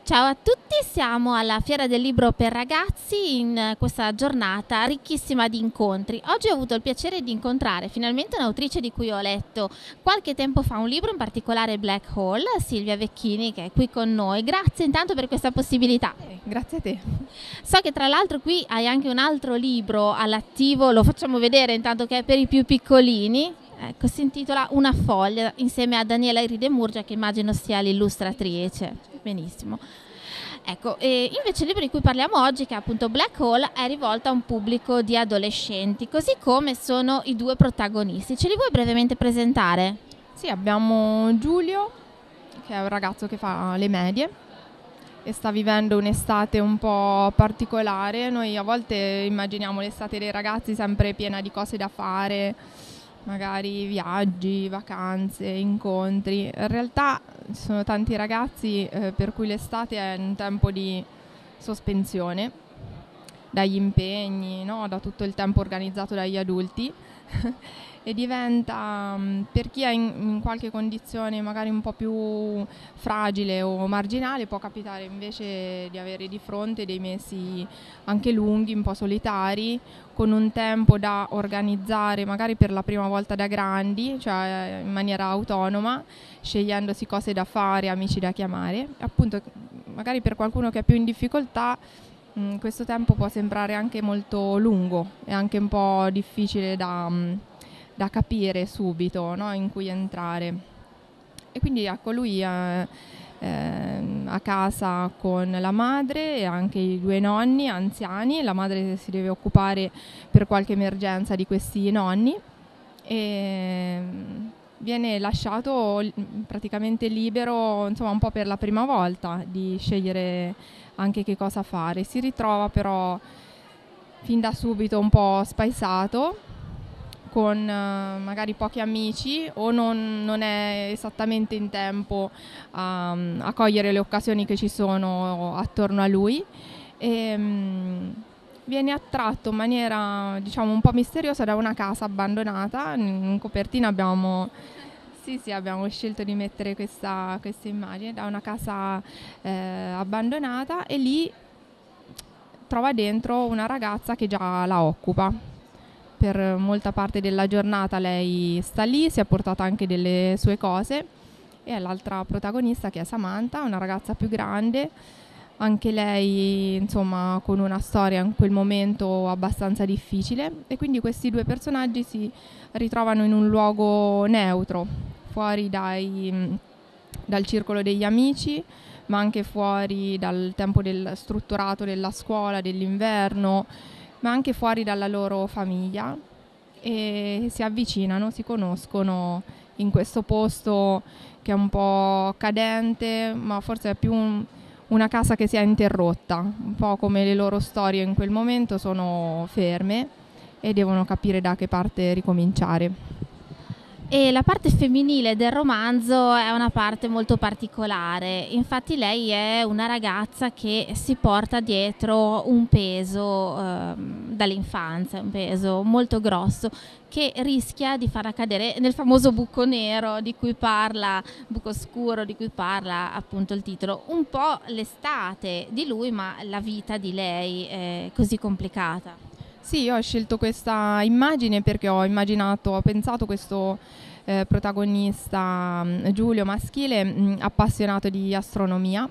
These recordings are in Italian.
Ciao a tutti, siamo alla Fiera del Libro per Ragazzi in questa giornata ricchissima di incontri. Oggi ho avuto il piacere di incontrare finalmente un'autrice di cui ho letto qualche tempo fa un libro, in particolare Black Hole, Silvia Vecchini, che è qui con noi. Grazie intanto per questa possibilità. Grazie a te. So che tra l'altro qui hai anche un altro libro all'attivo, lo facciamo vedere intanto, che è per i più piccolini. Ecco, si intitola Una foglia, insieme a Daniela Iridemurgia, che immagino sia l'illustratrice. Benissimo. Ecco, e invece il libro di cui parliamo oggi, che è appunto Black Hole, è rivolto a un pubblico di adolescenti, così come sono i due protagonisti. Ce li vuoi brevemente presentare? Sì, abbiamo Giulio, che è un ragazzo che fa le medie e sta vivendo un'estate un po' particolare. Noi a volte immaginiamo l'estate dei ragazzi sempre piena di cose da fare, magari viaggi, vacanze, incontri. In realtà ci sono tanti ragazzi per cui l'estate è un tempo di sospensione dagli impegni, no? Da tutto il tempo organizzato dagli adulti e diventa, per chi è in qualche condizione magari un po' più fragile o marginale, può capitare invece di avere di fronte dei mesi anche lunghi, un po' solitari, con un tempo da organizzare magari per la prima volta da grandi, cioè in maniera autonoma, scegliendosi cose da fare, amici da chiamare. Appunto, magari per qualcuno che è più in difficoltà, questo tempo può sembrare anche molto lungo e anche un po' difficile da capire subito, no? In cui entrare. E quindi ecco, lui è a casa con la madre e anche i due nonni anziani. La madre si deve occupare per qualche emergenza di questi nonni e viene lasciato praticamente libero, insomma, un po' per la prima volta di scegliere anche che cosa fare. Si ritrova però fin da subito un po' spaesato, con magari pochi amici, o non è esattamente in tempo a cogliere le occasioni che ci sono attorno a lui e viene attratto in maniera, diciamo, un po' misteriosa da una casa abbandonata. In copertina abbiamo scelto di mettere questa immagine da una casa abbandonata, e lì trova dentro una ragazza che già la occupa. Per molta parte della giornata lei sta lì, si è portata anche delle sue cose, e è l'altra protagonista, che è Samantha, una ragazza più grande, anche lei insomma con una storia in quel momento abbastanza difficile, e quindi questi due personaggi si ritrovano in un luogo neutro, fuori dal circolo degli amici, ma anche fuori dal tempo strutturato della scuola, dell'inverno, ma anche fuori dalla loro famiglia, e si avvicinano, si conoscono in questo posto che è un po' cadente, ma forse è più una casa che si è interrotta, un po' come le loro storie in quel momento sono ferme e devono capire da che parte ricominciare. E la parte femminile del romanzo è una parte molto particolare. Infatti lei è una ragazza che si porta dietro un peso dall'infanzia, un peso molto grosso, che rischia di far cadere nel famoso buco nero di cui parla, buco scuro di cui parla appunto il titolo. Un po' l'estate di lui, ma la vita di lei è così complicata. Sì, io ho scelto questa immagine perché ho pensato questo protagonista Giulio maschile, appassionato di astronomia.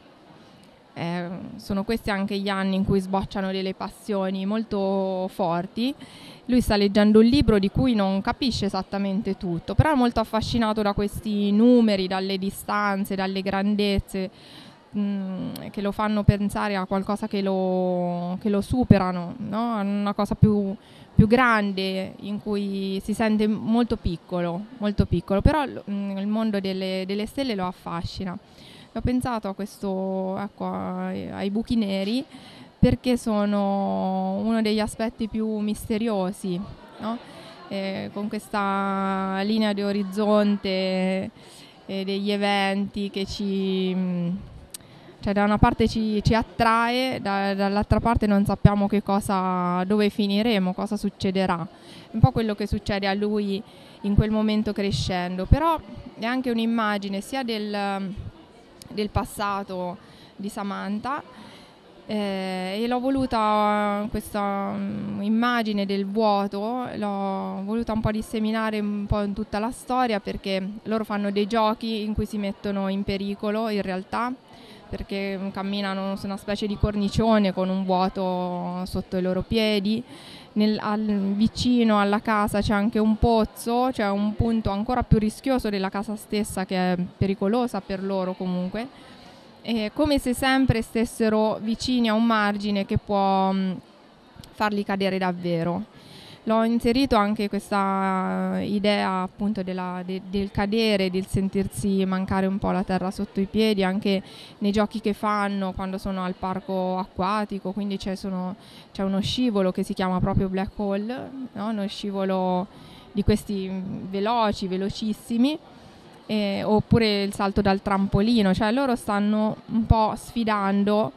Sono questi anche gli anni in cui sbocciano delle passioni molto forti. Lui sta leggendo un libro di cui non capisce esattamente tutto, però è molto affascinato da questi numeri, dalle distanze, dalle grandezze, che lo fanno pensare a qualcosa che lo superano, no? A una cosa più grande, in cui si sente molto piccolo, però il mondo delle stelle lo affascina. Ho pensato a questo, ecco, ai buchi neri, perché sono uno degli aspetti più misteriosi, no? Con questa linea di orizzonte degli eventi che cioè da una parte ci attrae, dall'altra parte non sappiamo dove finiremo, cosa succederà. Un po' quello che succede a lui in quel momento crescendo, però è anche un'immagine sia del passato di Samantha. E l'ho voluta, questa immagine del vuoto, l'ho voluta un po' disseminare un po' in tutta la storia, perché loro fanno dei giochi in cui si mettono in pericolo in realtà, perché camminano su una specie di cornicione con un vuoto sotto i loro piedi. Vicino alla casa c'è anche un pozzo, cioè un punto ancora più rischioso della casa stessa, che è pericolosa per loro comunque. Come se sempre stessero vicini a un margine che può farli cadere davvero. L'ho inserito anche questa idea appunto del cadere, del sentirsi mancare un po' la terra sotto i piedi, anche nei giochi che fanno quando sono al parco acquatico, quindi c'è uno scivolo che si chiama proprio Black Hole, no? Uno scivolo di questi velocissimi. Oppure il salto dal trampolino, cioè loro stanno un po' sfidando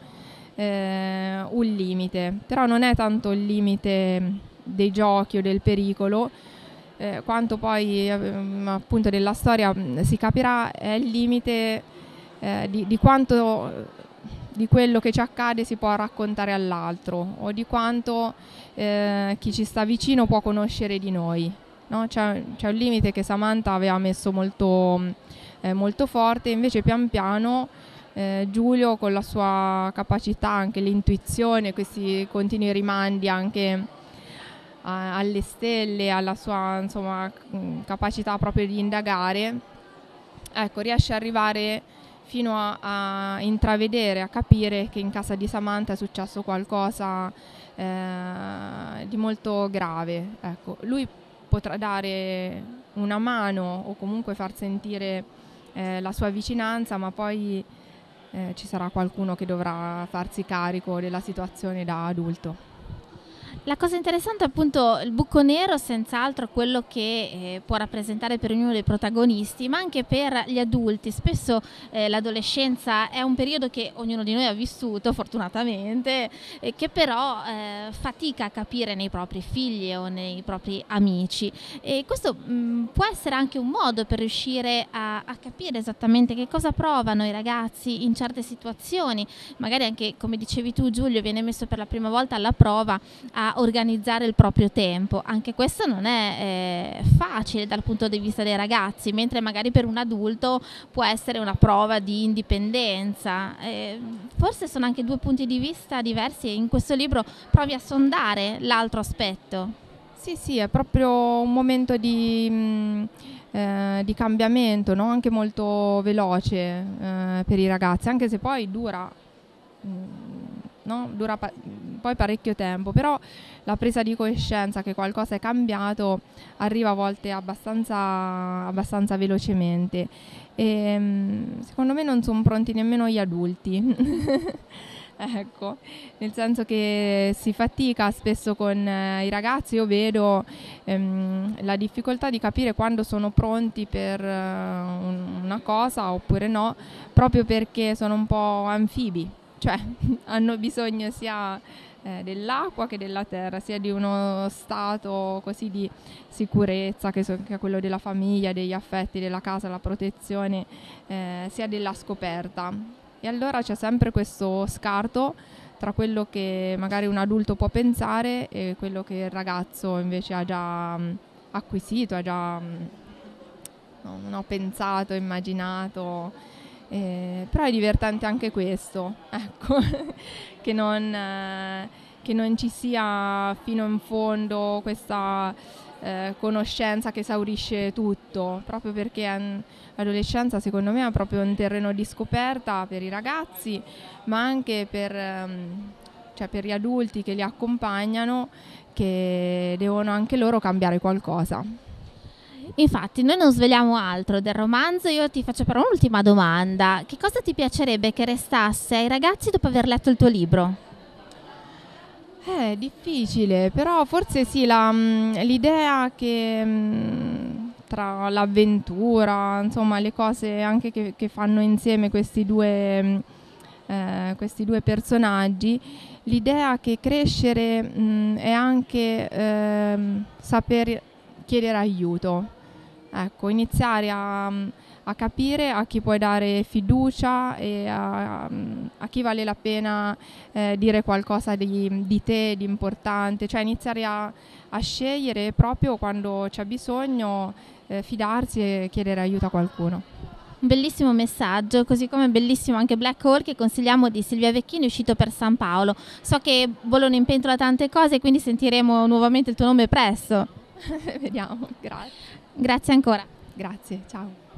un limite, però non è tanto il limite dei giochi o del pericolo, quanto poi appunto della storia si capirà, è il limite di quanto di quello che ci accade si può raccontare all'altro, o di quanto chi ci sta vicino può conoscere di noi. No? C'è un limite che Samantha aveva messo molto forte, invece pian piano Giulio, con la sua capacità, anche l'intuizione, questi continui rimandi anche alle stelle, alla sua capacità proprio di indagare, ecco, riesce ad arrivare fino a intravedere, a capire che in casa di Samantha è successo qualcosa di molto grave. Ecco, lui potrà dare una mano o comunque far sentire la sua vicinanza, ma poi ci sarà qualcuno che dovrà farsi carico della situazione da adulto. La cosa interessante, appunto, il buco nero senz'altro è quello che può rappresentare per ognuno dei protagonisti, ma anche per gli adulti. Spesso l'adolescenza è un periodo che ognuno di noi ha vissuto, fortunatamente, che però fatica a capire nei propri figli o nei propri amici. E questo può essere anche un modo per riuscire a capire esattamente che cosa provano i ragazzi in certe situazioni. Magari anche, come dicevi tu, Giulio, viene messo per la prima volta alla prova a organizzare il proprio tempo. Anche questo non è facile dal punto di vista dei ragazzi, mentre magari per un adulto può essere una prova di indipendenza. Forse sono anche due punti di vista diversi e in questo libro provi a sondare l'altro aspetto. Sì, è proprio un momento di cambiamento, no? Anche molto veloce per i ragazzi, anche se poi dura poi parecchio tempo, però la presa di coscienza che qualcosa è cambiato arriva a volte abbastanza velocemente, e secondo me non sono pronti nemmeno gli adulti. Ecco, nel senso che si fatica spesso con i ragazzi. Io vedo la difficoltà di capire quando sono pronti per una cosa oppure no, proprio perché sono un po' anfibi, cioè hanno bisogno sia dell'acqua che della terra, sia di uno stato così di sicurezza che è quello della famiglia, degli affetti, della casa, la protezione, sia della scoperta. E allora c'è sempre questo scarto tra quello che magari un adulto può pensare e quello che il ragazzo invece ha già acquisito, ha già pensato, immaginato. Però è divertente anche questo, ecco, che non ci sia fino in fondo questa conoscenza che esaurisce tutto, proprio perché l'adolescenza secondo me è proprio un terreno di scoperta per i ragazzi, ma anche per gli adulti che li accompagnano, che devono anche loro cambiare qualcosa. Infatti noi non sveliamo altro del romanzo. Io ti faccio però un'ultima domanda: che cosa ti piacerebbe che restasse ai ragazzi dopo aver letto il tuo libro? È difficile, però forse sì, l'idea che tra l'avventura, insomma le cose anche che fanno insieme questi due personaggi, l'idea che crescere è anche saper chiedere aiuto. Ecco, iniziare a a capire a chi puoi dare fiducia e a chi vale la pena dire qualcosa di te, di importante, cioè iniziare a scegliere proprio quando c'è bisogno, fidarsi e chiedere aiuto a qualcuno. Un bellissimo messaggio, così come bellissimo anche Black Hole che consigliamo di Silvia Vecchini, uscito per San Paolo. So che bollono in pentola tante cose, quindi sentiremo nuovamente il tuo nome presto. Vediamo, grazie. Grazie ancora. Grazie, ciao.